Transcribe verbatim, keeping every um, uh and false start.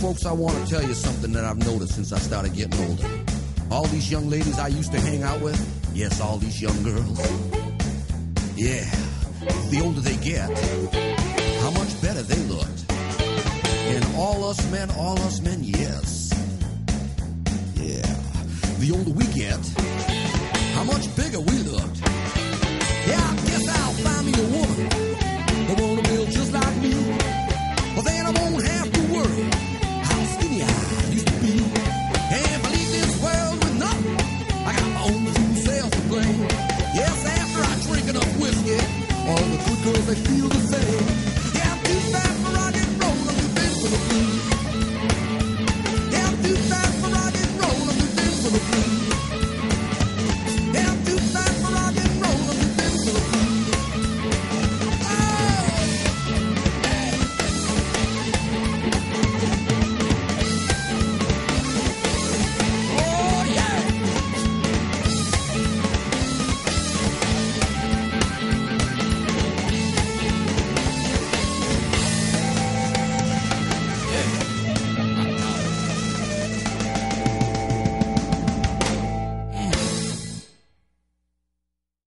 folks, I want to tell you something that I've noticed since I started getting older. All these young ladies I used to hang out with, yes, all these young girls, yeah, the older they get, how much better they looked. And all us men, all us men, yes, yeah, the older we get, how much bigger we looked. Yeah,